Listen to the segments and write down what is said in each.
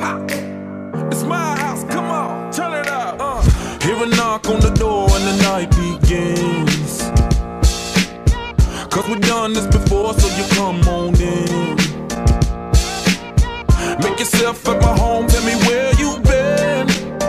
It's my house, come on, turn it up. Hear a knock on the door and the night begins. Cause we've done this before, so you come on in. Make yourself at my home, tell me where you've been.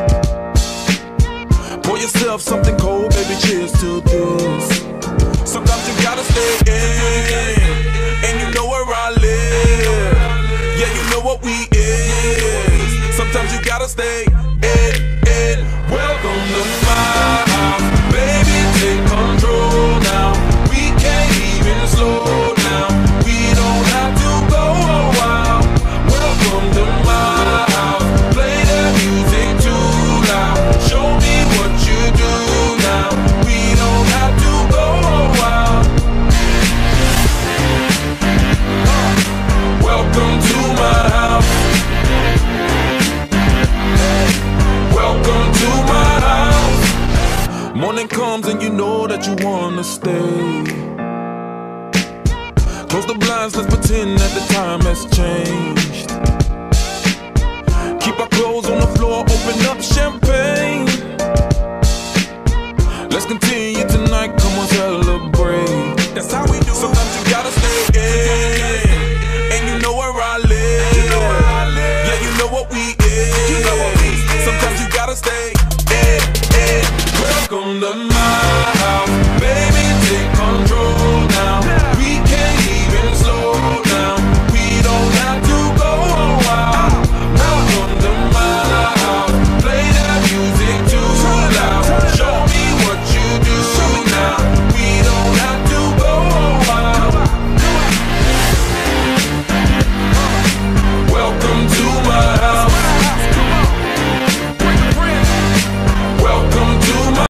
Pour yourself something cold, baby, cheers to this. Sometimes you gotta stay in, and you know where I live. Yeah, you know what we is. Sometimes you gotta stay in. Welcome to my house, baby, take control now. We can't even slow down. We don't have to go a while. Welcome to my house, play that music too loud. Show me what you do now. We don't have to go a while. Welcome to my house. Welcome to my house. Morning comes and you know that you wanna stay. Close the blinds, let's pretend that the time has changed. Keep our clothes on the floor, open up champagne. Let's continue tonight, come on, celebrate.